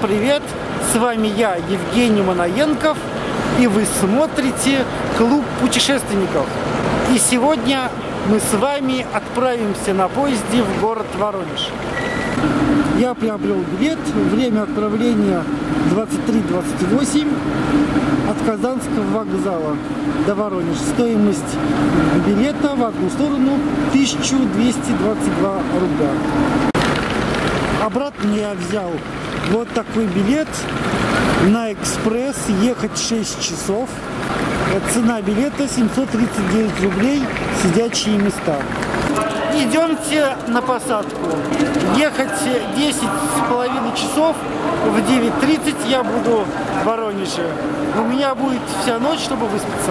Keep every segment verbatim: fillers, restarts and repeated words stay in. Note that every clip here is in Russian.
привет! С вами я, Евгений Манаенков, и вы смотрите Клуб путешественников. И сегодня мы с вами отправимся на поезде в город Воронеж. Я приобрел билет. Время отправления двадцать три двадцать восемь от Казанского вокзала до Воронежа. Стоимость билета в одну сторону тысяча двести двадцать два рубля. Обратно я взял вот такой билет на экспресс, ехать шесть часов. Цена билета семьсот тридцать девять рублей, сидячие места. Идемте на посадку. Ехать десять с половиной часов, в девять тридцать я буду в Воронеже. У меня будет вся ночь, чтобы выспаться.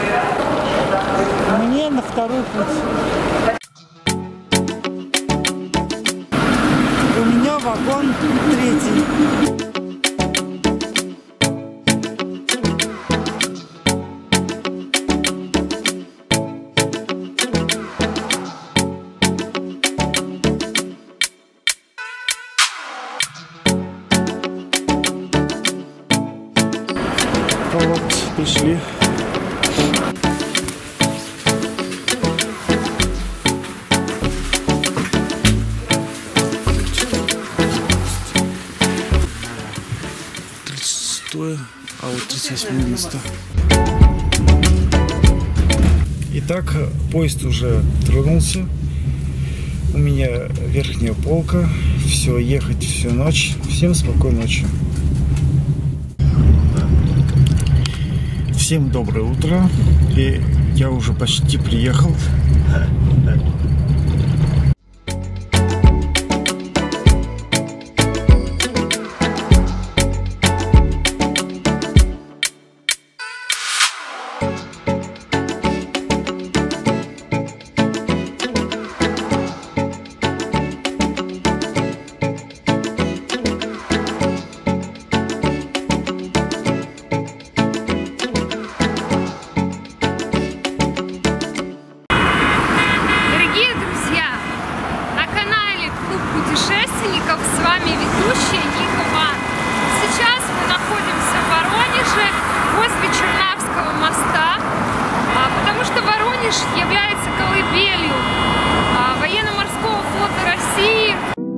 Мне на второй путь. У меня вагон третий. Вот, пришли. тридцать шестое, а вот тридцать восьмое место. Итак, поезд уже тронулся. У меня верхняя полка. Все, ехать всю ночь. Всем спокойной ночи. Всем доброе утро, и я уже почти приехал. С вами ведущая Ника Ван. Сейчас мы находимся в Воронеже возле Чернавского моста, потому что Воронеж является колыбелью военно-морского флота России.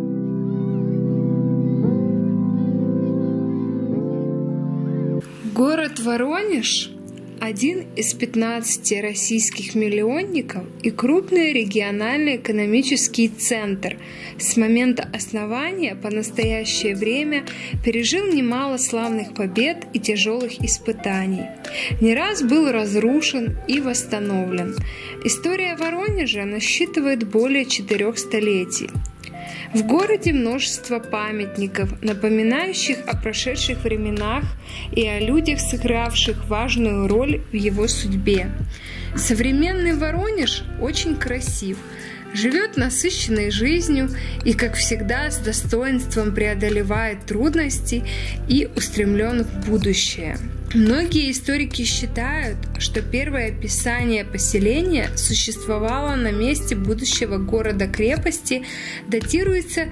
Город Воронеж – один из пятнадцати российских миллионников и крупный региональный экономический центр. С момента основания по настоящее время пережил немало славных побед и тяжелых испытаний. Не раз был разрушен и восстановлен. История Воронежа насчитывает более четырех столетий. В городе множество памятников, напоминающих о прошедших временах и о людях, сыгравших важную роль в его судьбе. Современный Воронеж очень красив, живет насыщенной жизнью и, как всегда, с достоинством преодолевает трудности и устремлен в будущее. Многие историки считают, что первое описание поселения существовало на месте будущего города-крепости, датируется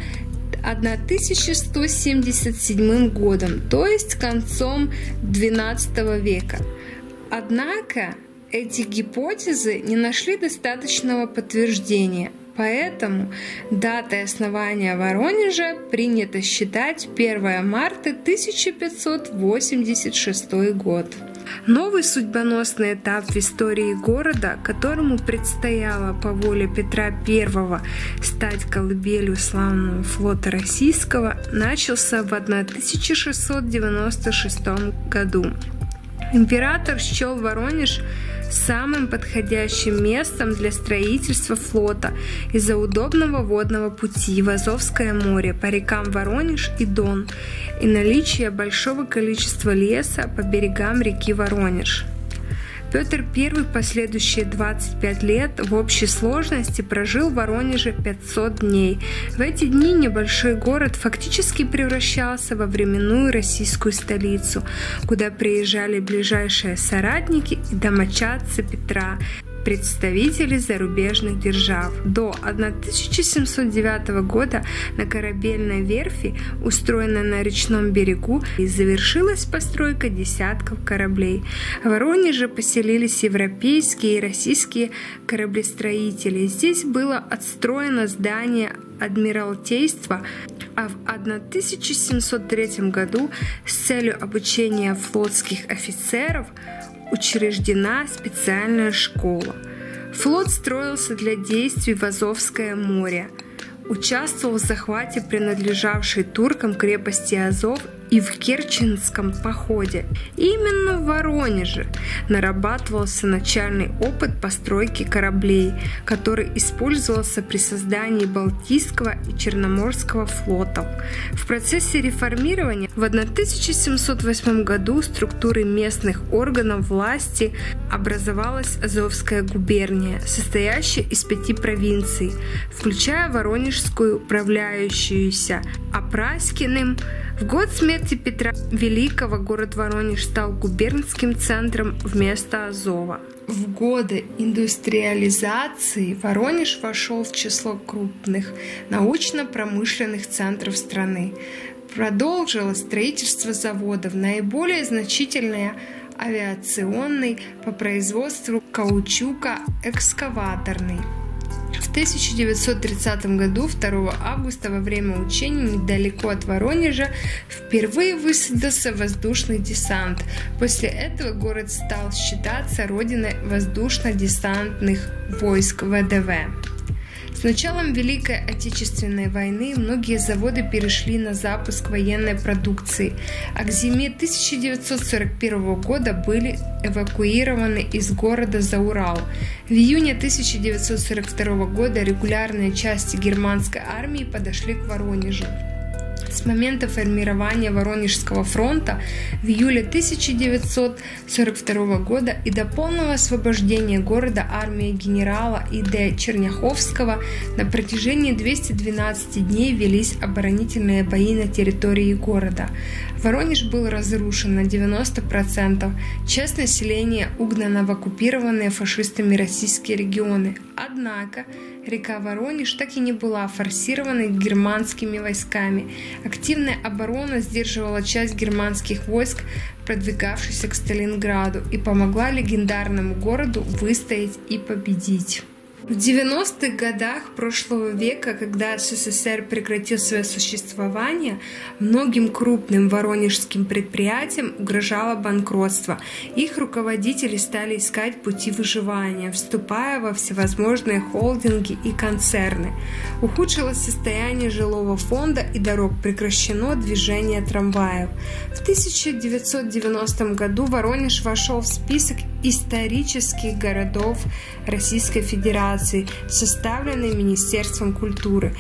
тысяча сто семьдесят седьмым годом, то есть концом двенадцатого века. Однако эти гипотезы не нашли достаточного подтверждения. Поэтому датой основания Воронежа принято считать первое марта тысяча пятьсот восемьдесят шестой год. Новый судьбоносный этап в истории города, которому предстояло по воле Петра Первого стать колыбелью славного флота российского, начался в тысяча шестьсот девяносто шестом году. Император счел Воронеж самым подходящим местом для строительства флота из-за удобного водного пути в Азовское море по рекам Воронеж и Дон и наличия большого количества леса по берегам реки Воронеж. Петр Первый последующие двадцать пять лет в общей сложности прожил в Воронеже пятьсот дней. В эти дни небольшой город фактически превращался во временную российскую столицу, куда приезжали ближайшие соратники и домочадцы Петра. представители зарубежных держав. До тысяча семьсот девятого года на корабельной верфи, устроенной на речном берегу, завершилась постройка десятков кораблей. В Воронеже поселились европейские и российские кораблестроители. Здесь было отстроено здание Адмиралтейства, а в тысяча семьсот третьем году с целью обучения флотских офицеров учреждена специальная школа. Флот строился для действий в Азовское море, участвовал в захвате принадлежавшей туркам крепости Азов и в Керченском походе. Именно в Воронеже нарабатывался начальный опыт постройки кораблей, который использовался при создании Балтийского и Черноморского флотов. В процессе реформирования в тысяча семьсот восьмом году структурой местных органов власти образовалась Азовская губерния, состоящая из пяти провинций, включая Воронежскую, управляющуюся Апраськиным. В год смерти Петра Великого город Воронеж стал губернским центром вместо Азова. В годы индустриализации Воронеж вошел в число крупных научно-промышленных центров страны. Продолжилось строительство заводов, наиболее значительное авиационный, по производству каучука экскаваторный. В тысяча девятьсот тридцатом году, второго августа, во время учений недалеко от Воронежа впервые высадился воздушный десант. После этого город стал считаться родиной воздушно-десантных войск вэ дэ вэ. С началом Великой Отечественной войны многие заводы перешли на запуск военной продукции, а к зиме тысяча девятьсот сорок первого года были эвакуированы из города за Урал. В июне тысяча девятьсот сорок второго года регулярные части германской армии подошли к Воронежу. С момента формирования Воронежского фронта в июле тысяча девятьсот сорок второго года и до полного освобождения города армии генерала И Дэ Черняховского на протяжении двухсот двенадцати дней велись оборонительные бои на территории города. Воронеж был разрушен на девяносто процентов, часть населения угнана в оккупированные фашистами российские регионы. Однако река Воронеж так и не была форсирована германскими войсками. Активная оборона сдерживала часть германских войск, продвигавшихся к Сталинграду, и помогла легендарному городу выстоять и победить. В девяностых годах прошлого века, когда эс эс эс эр прекратил свое существование, многим крупным воронежским предприятиям угрожало банкротство. Их руководители стали искать пути выживания, вступая во всевозможные холдинги и концерны. Ухудшилось состояние жилого фонда и дорог, прекращено движение трамваев. В тысяча девятьсот девяностом году Воронеж вошел в список исторических городов Российской Федерации, составленный Министерством культуры.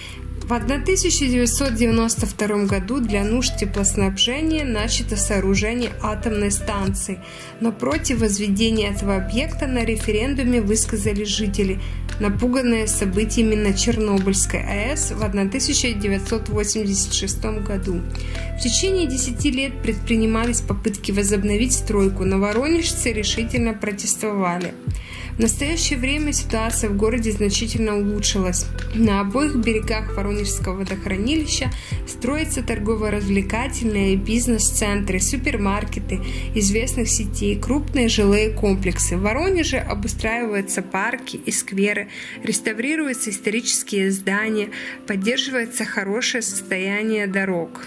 В тысяча девятьсот девяносто втором году для нужд теплоснабжения начато сооружение атомной станции, но против возведения этого объекта на референдуме высказали жители, напуганные событиями на Чернобыльской а эс в тысяча девятьсот восемьдесят шестом году. В течение десяти лет предпринимались попытки возобновить стройку, но воронежцы решительно протестовали. В настоящее время ситуация в городе значительно улучшилась. На обоих берегах Воронежского водохранилища строятся торгово-развлекательные бизнес-центры, супермаркеты известных сетей, крупные жилые комплексы. В Воронеже обустраиваются парки и скверы, реставрируются исторические здания, поддерживается хорошее состояние дорог.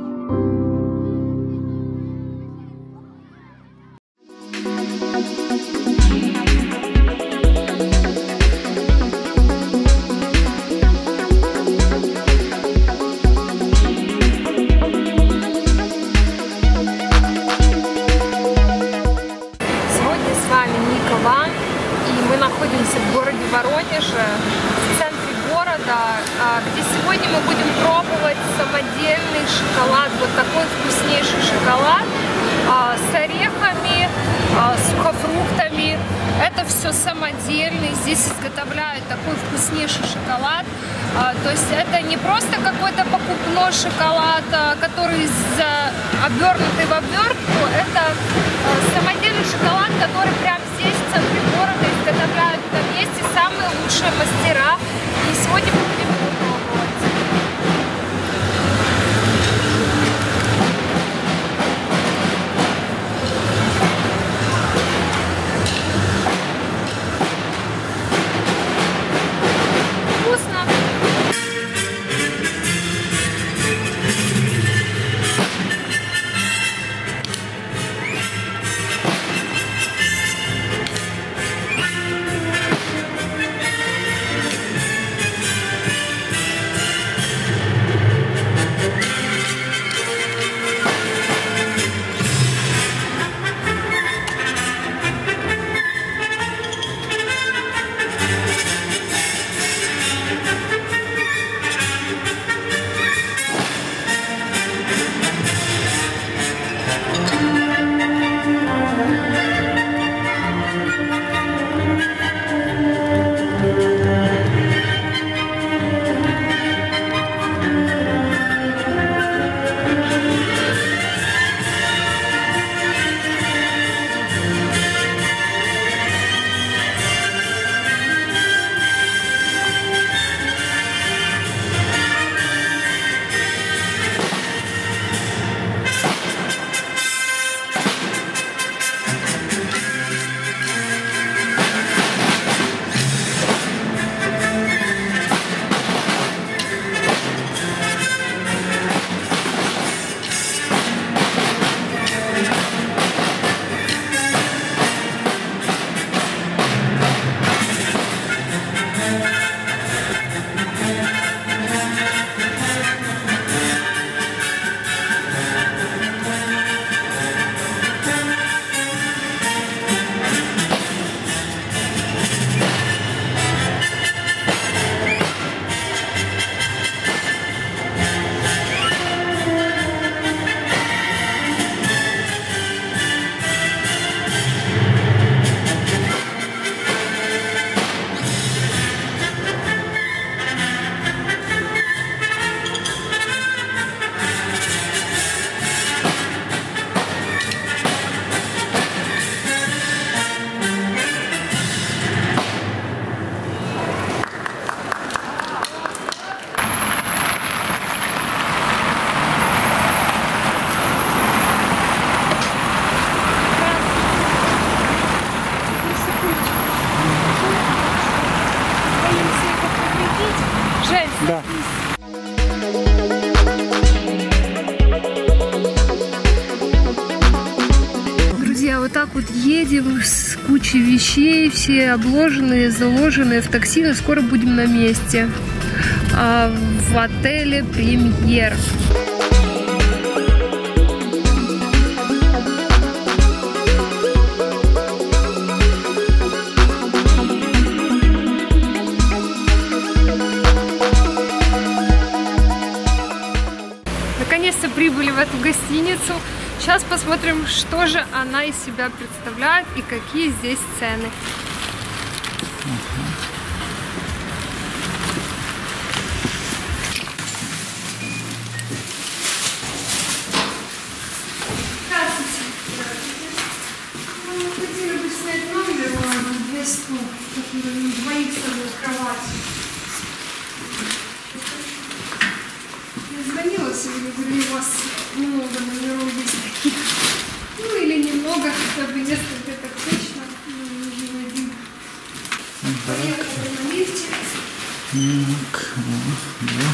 В городе Воронеже, в центре города, где сегодня мы будем пробовать самодельный шоколад, вот такой вкуснейший шоколад с орехами, сухофруктами. Это все самодельный, здесь изготовляют такой вкуснейший шоколад. То есть это не просто какой-то покупной шоколад, который обернутый в обертку, это самодельный шоколад, который прямо здесь в центре города изготовляют хорошие мастера. И сегодня мы будем его пробовать. Вкусно. Да. Друзья, вот так вот едем с кучей вещей, все обложенные, заложенные в такси, но скоро будем на месте. А, в отеле «Премьер». Наконец-то прибыли в эту гостиницу. Сейчас посмотрим, что же она из себя представляет и какие здесь цены. Здравствуйте. Мы хотели бы снять номер на две стопки, двоих с тобой кровать. Я звонила сегодня, говорили, у вас много номеров есть таких. Ну или немного, хотя бы несколько, так точно. Мне нужен один. Поехали на лифте. Так, да.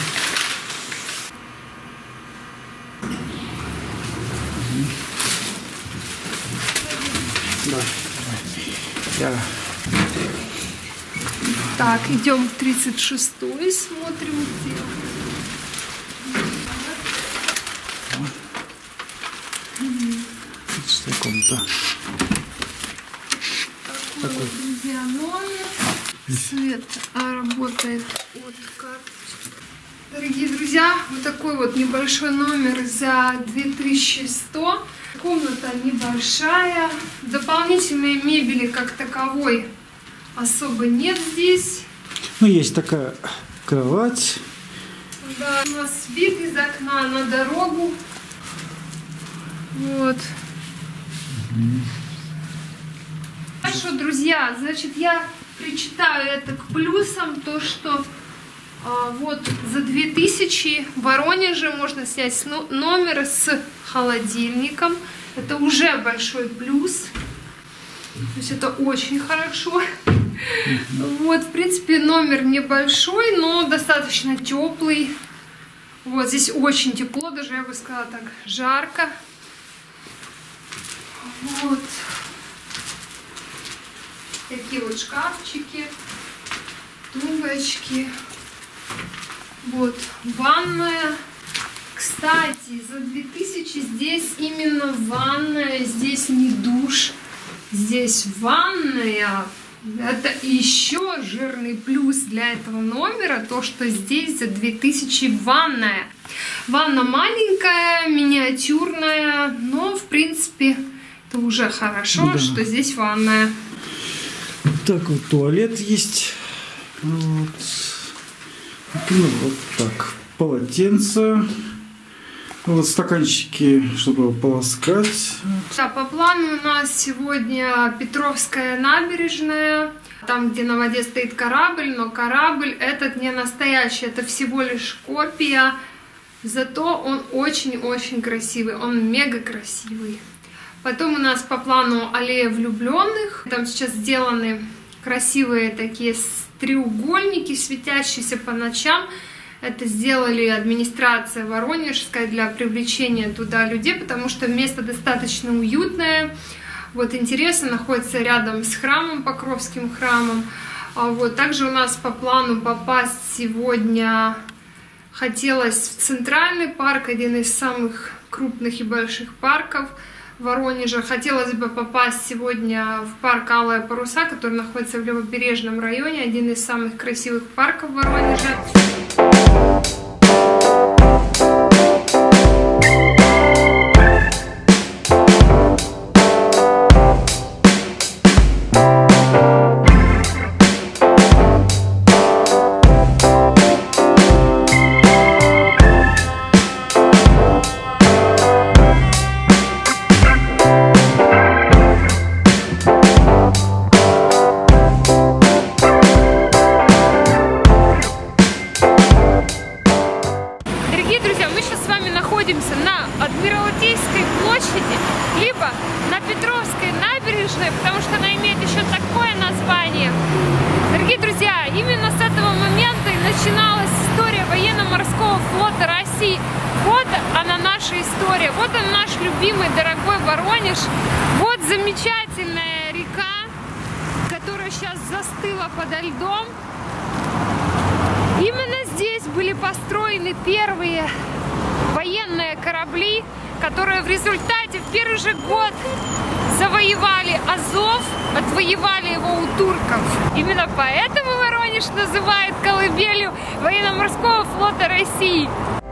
Да. Я... Так, идем в тридцать шестой, смотрим, где. Комната. Такой, такой. Друзья, номер. Свет а, работает от карточки. Дорогие друзья, вот такой вот небольшой номер за две тысячи сто. Комната небольшая. Дополнительной мебели как таковой особо нет здесь. Ну, есть такая кровать. Да, у нас вид из окна на дорогу. Вот. Хорошо, друзья, значит, я причитаю это к плюсам, то что а, вот за две тысячи в Воронеже можно снять номер с холодильником. Это уже большой плюс. То есть это очень хорошо. Вот, в принципе, номер небольшой, но достаточно теплый. Вот здесь очень тепло, даже я бы сказала так, жарко. Вот. Такие вот шкафчики, тумбочки. Вот, ванная. Кстати, за две тысячи здесь именно ванная, здесь не душ, здесь ванная. Это еще жирный плюс для этого номера, то что здесь за две тысячи ванная. Ванна маленькая, миниатюрная, но в принципе это уже хорошо, да, что здесь ванная. Так вот туалет есть. Вот, ну, вот так. Полотенце. Вот стаканчики, чтобы полоскать. Да, по плану у нас сегодня Петровская набережная, там, где на воде стоит корабль, но корабль этот не настоящий, это всего лишь копия, зато он очень-очень красивый, он мега красивый. Потом у нас по плану аллея влюбленных, там сейчас сделаны красивые такие треугольники, светящиеся по ночам. Это сделали администрация воронежская для привлечения туда людей, потому что место достаточно уютное. Вот интересно, находится рядом с храмом, Покровским храмом. Вот. Также у нас по плану попасть сегодня хотелось в Центральный парк, один из самых крупных и больших парков Воронежа. Хотелось бы попасть сегодня в парк Алые паруса, который находится в Левобережном районе, один из самых красивых парков Воронежа. Потому что она имеет еще такое название. Дорогие друзья, именно с этого момента и начиналась история военно-морского флота России. Вот она наша история, вот он наш любимый, дорогой Воронеж. Вот замечательная река, которая сейчас застыла подо льдом. Именно здесь были построены первые военные корабли, которые в результате в первый же год завоевали Азов, отвоевали его у турков. Именно поэтому Воронеж называют колыбелью военно-морского флота России.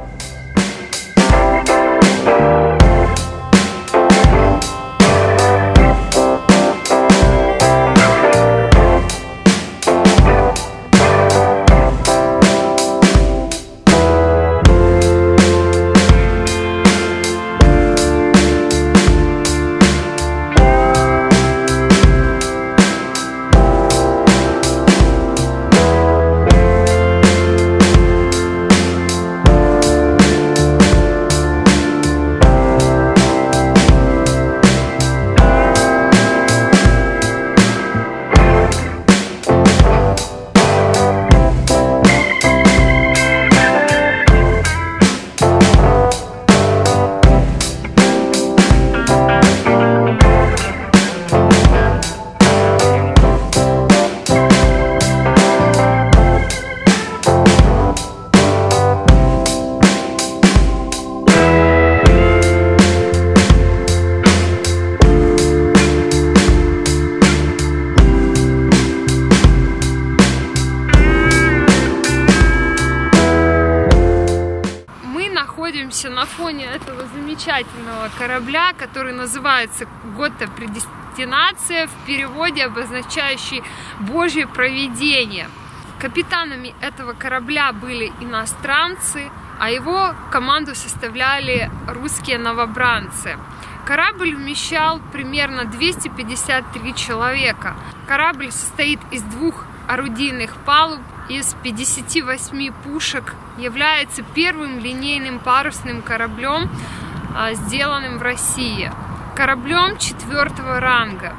На фоне этого замечательного корабля, который называется Готта Предестинация, в переводе обозначающий Божье провидение. Капитанами этого корабля были иностранцы, а его команду составляли русские новобранцы. Корабль вмещал примерно двести пятьдесят три человека. Корабль состоит из двух орудийных палуб, из пятидесяти восьми пушек, является первым линейным парусным кораблем, сделанным в России. Кораблем четвертого ранга.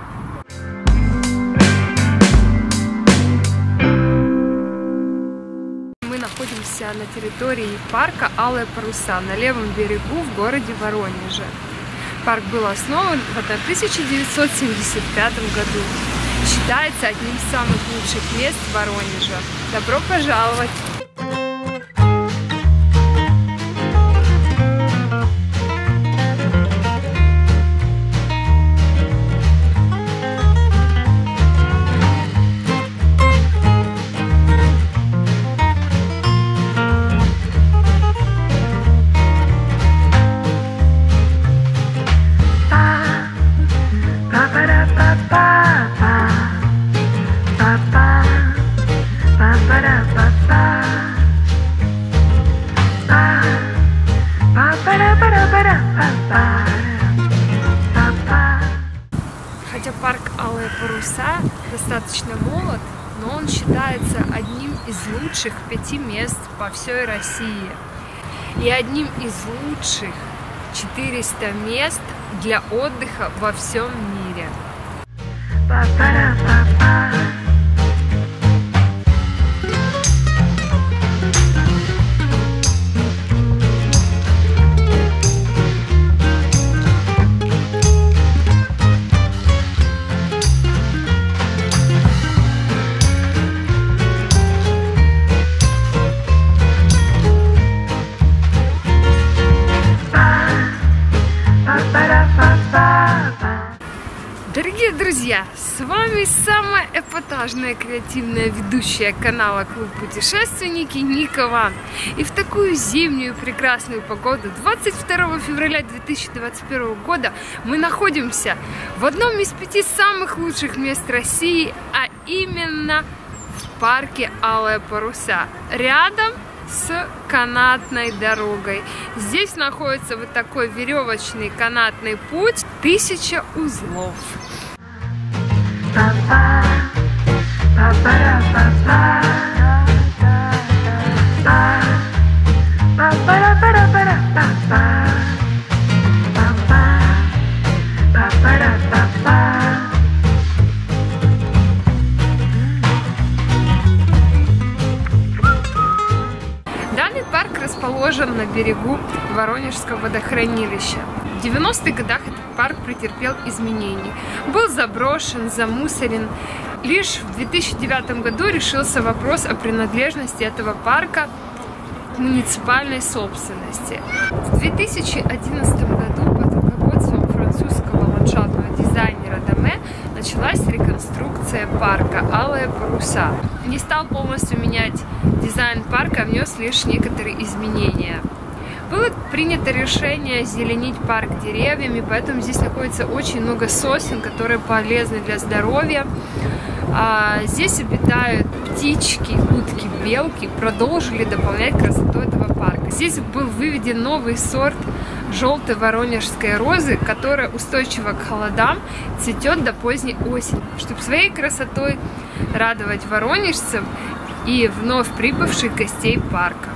Мы находимся на территории парка Алые паруса на левом берегу в городе Воронеже. Парк был основан в тысяча девятьсот семьдесят пятом году. Считается одним из самых лучших мест Воронежа. Добро пожаловать! Хотя парк Алые паруса достаточно молод, но он считается одним из лучших пяти мест по всей России и одним из лучших четырёхсот мест для отдыха во всем мире. Дорогие друзья, с вами самая эпатажная креативная ведущая канала Клуб Путешественники Ника Ван. И в такую зимнюю прекрасную погоду двадцать второго февраля две тысячи двадцать первого года мы находимся в одном из пяти самых лучших мест России, а именно в парке Алые паруса, рядом с канатной дорогой. Здесь находится вот такой веревочный канатный путь, тысяча узлов. Парк расположен на берегу Воронежского водохранилища. В девяностых годах этот парк претерпел изменений. Был заброшен, замусорен. Лишь в две тысячи девятом году решился вопрос о принадлежности этого парка к муниципальной собственности. В две тысячи одиннадцатом году под руководством французского ландшафтного дизайнера Даме началась реконструкция парка Алые паруса. Не стал полностью менять дизайн парка, внес лишь некоторые изменения. Было принято решение озеленить парк деревьями, поэтому здесь находится очень много сосен, которые полезны для здоровья. А здесь обитают птички, утки, белки, продолжили дополнять красоту этого парка. Здесь был выведен новый сорт желтой воронежской розы, которая устойчива к холодам, цветет до поздней осени, чтобы своей красотой радовать воронежцев и вновь прибывших гостей парка.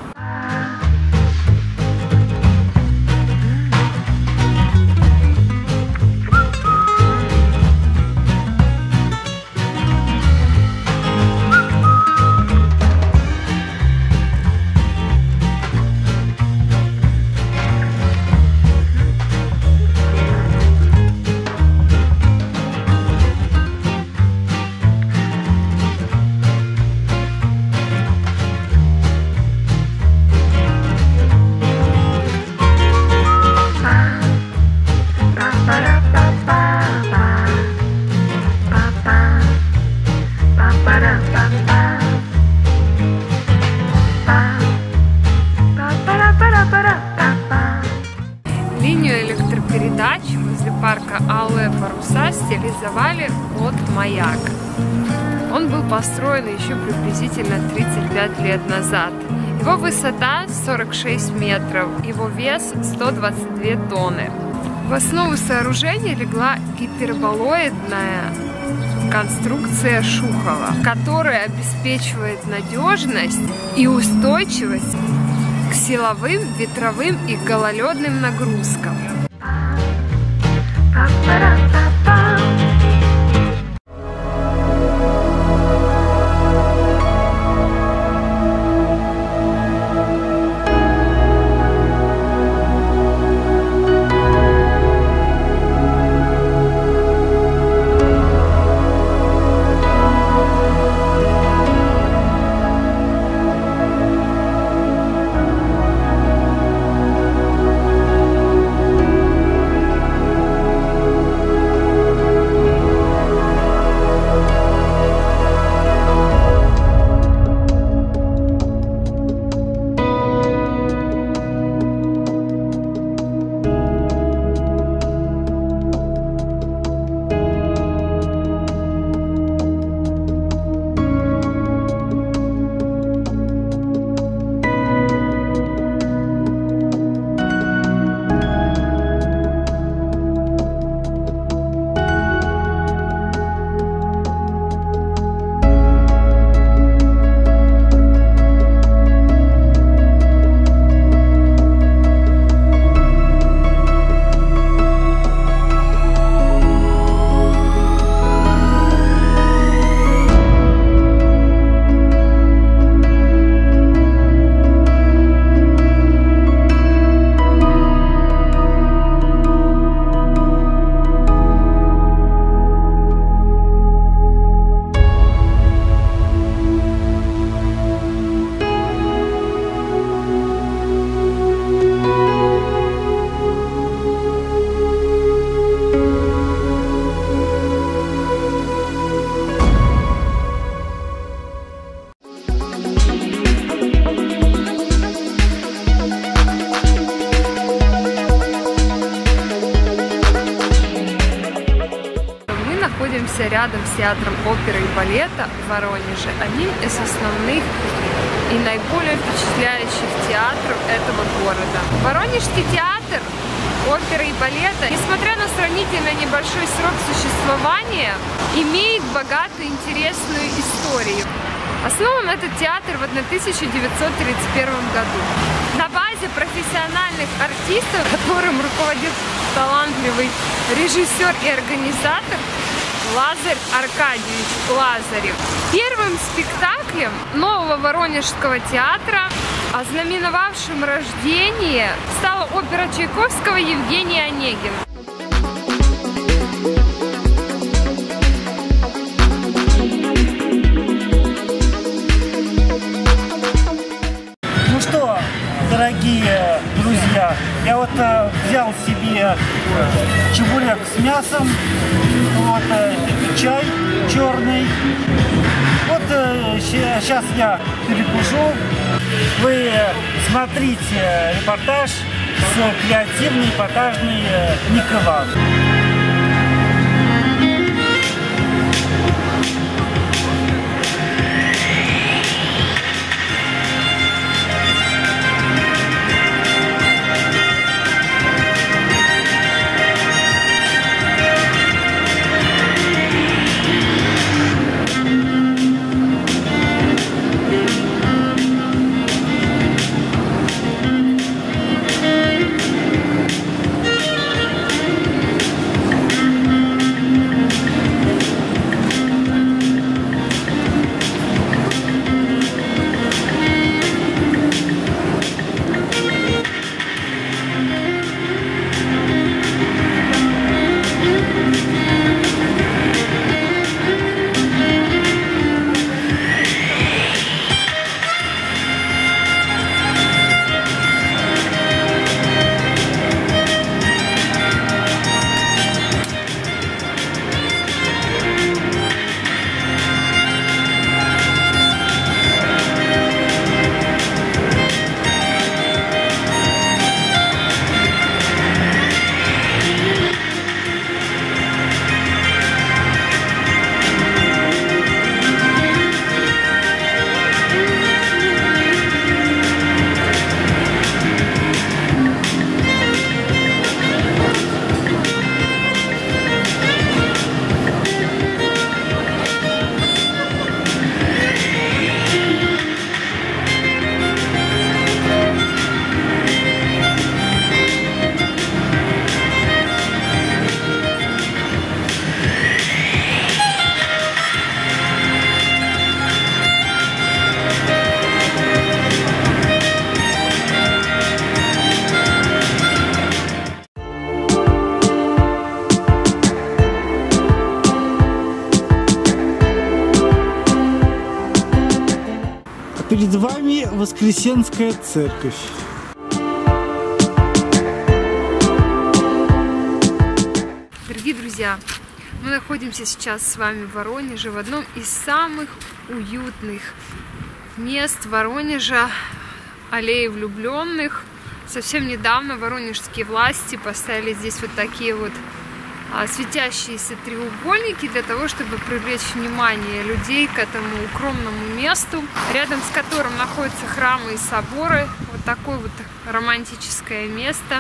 Линию электропередач возле парка Алые паруса стилизовали под маяк. Он был построен еще приблизительно тридцать пять лет назад. Его высота сорок шесть метров, его вес сто двадцать две тонны. В основу сооружения легла гиперболоидная конструкция Шухова, которая обеспечивает надежность и устойчивость к силовым, ветровым и гололедным нагрузкам. Рядом с театром оперы и балета в Воронеже, одним из основных и наиболее впечатляющих театров этого города. Воронежский театр оперы и балета, несмотря на сравнительно небольшой срок существования, имеет богатую интересную историю. Основан этот театр в тысяча девятьсот тридцать первом году. На базе профессиональных артистов, которым руководит талантливый режиссер и организатор Лазарь Аркадьевич Лазарев. Первым спектаклем нового Воронежского театра, ознаменовавшим рождение, стала опера Чайковского «Евгений Онегин». Ну что, дорогие друзья, я вот э, взял себе чебурек с мясом, вот э, чай черный. Вот э, сейчас я перекушу. Вы смотрите репортаж с креативной эпатажной э, Николай. Перед вами Воскресенская церковь. Дорогие друзья, мы находимся сейчас с вами в Воронеже, в одном из самых уютных мест Воронежа, аллеи влюбленных. Совсем недавно воронежские власти поставили здесь вот такие вот а, светящиеся треугольники для того, чтобы привлечь внимание людей к этому укромному месту, рядом с которым находятся храмы и соборы. Вот такое вот романтическое место.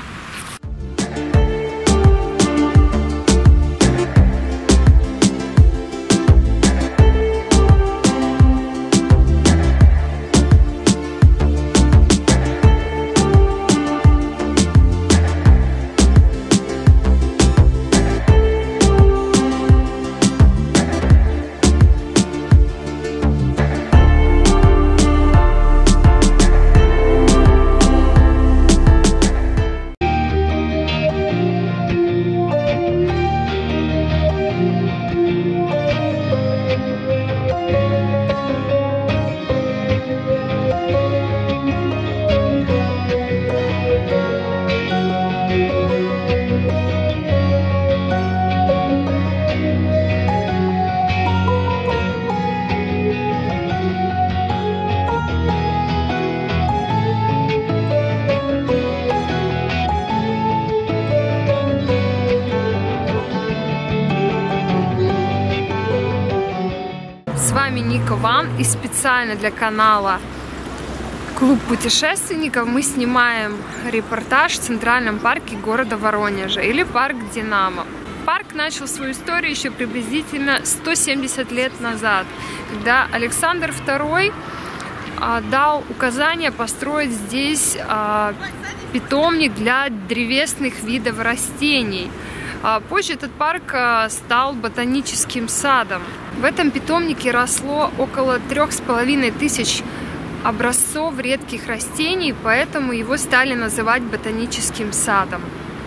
С вами Ника Ван, и специально для канала Клуб путешественников мы снимаем репортаж в Центральном парке города Воронежа, или парк Динамо. Парк начал свою историю еще приблизительно сто семьдесят лет назад, когда Александр второй дал указание построить здесь питомник для древесных видов растений. Позже этот парк стал ботаническим садом. В этом питомнике росло около трех с половиной тысяч образцов редких растений, поэтому его стали называть ботаническим садом.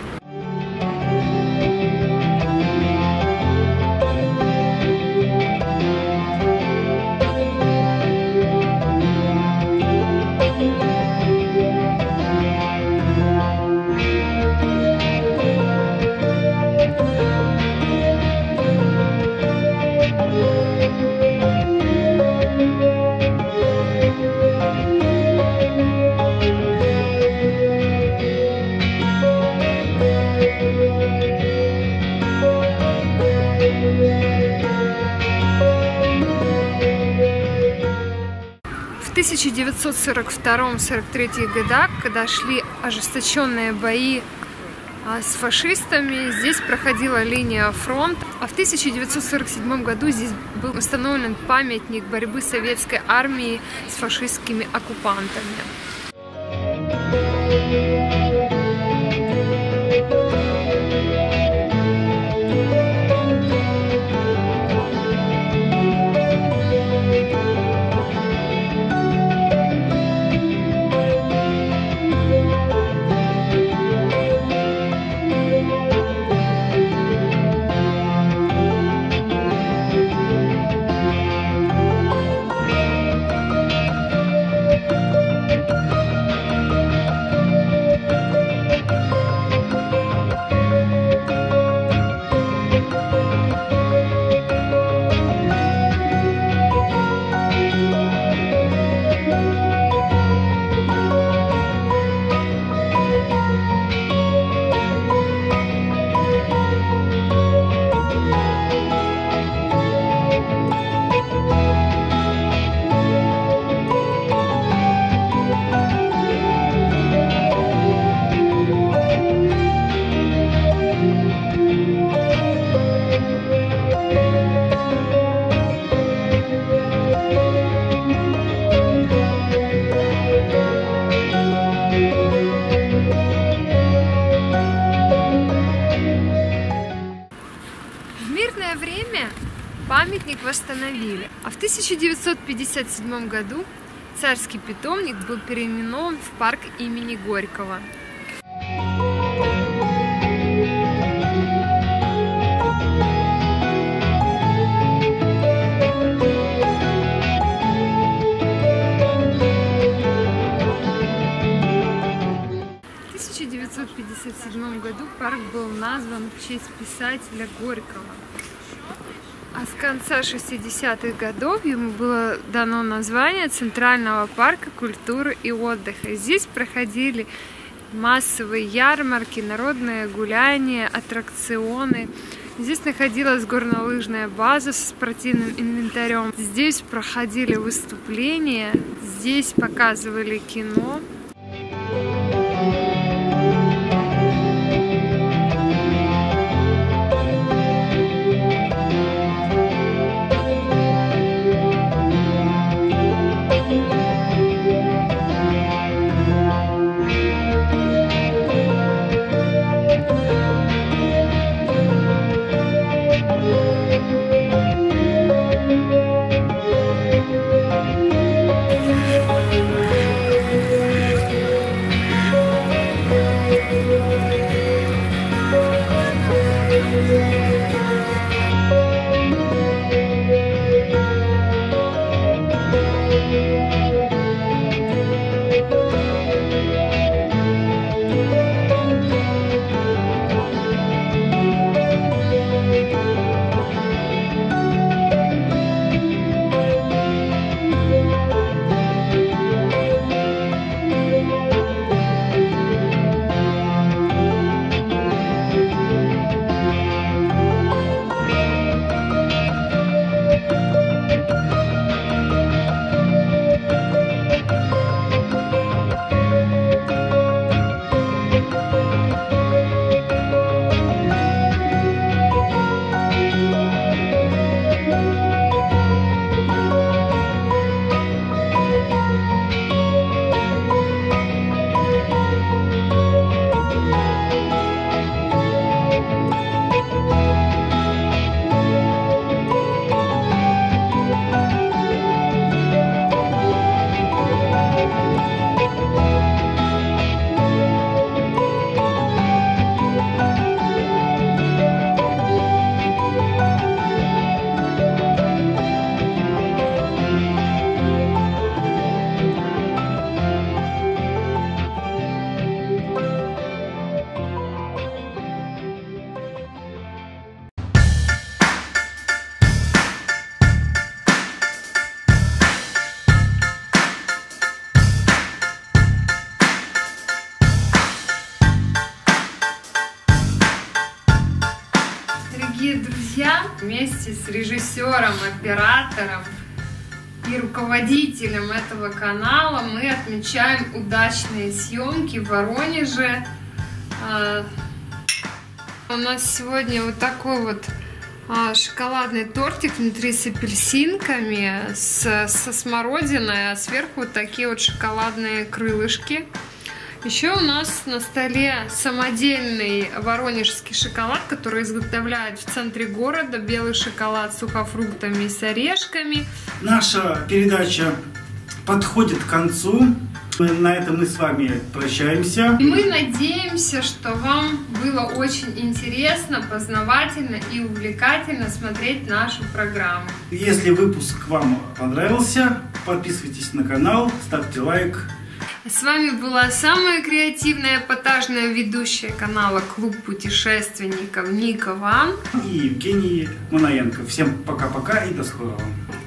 В тысяча девятьсот сорок втором — сорок третьем годах, когда шли ожесточенные бои с фашистами, здесь проходила линия фронта, а в тысяча девятьсот сорок седьмом году здесь был установлен памятник борьбы советской армии с фашистскими оккупантами. Памятник восстановили, а в тысяча девятьсот пятьдесят седьмом году царский питомник был переименован в парк имени Горького. году парк был назван в честь писателя Горького. А с конца шестидесятых годов ему было дано название Центрального парка культуры и отдыха. Здесь проходили массовые ярмарки, народные гуляния, аттракционы. Здесь находилась горнолыжная база со спортивным инвентарем. Здесь проходили выступления, здесь показывали кино. Дорогие друзья, вместе с режиссером, оператором и руководителем этого канала мы отмечаем удачные съемки в Воронеже. У нас сегодня вот такой вот шоколадный тортик внутри с апельсинками, с, со смородиной, а сверху вот такие вот шоколадные крылышки. Еще у нас на столе самодельный воронежский шоколад, который изготовляют в центре города. Белый шоколад с сухофруктами и с орешками. Наша передача подходит к концу. На этом мы с вами прощаемся. И мы надеемся, что вам было очень интересно, познавательно и увлекательно смотреть нашу программу. Если выпуск вам понравился, подписывайтесь на канал, ставьте лайк. С вами была самая креативная, эпатажная ведущая канала «Клуб путешественников» Ника Ван и Евгений Манаенко. Всем пока-пока и до скорого.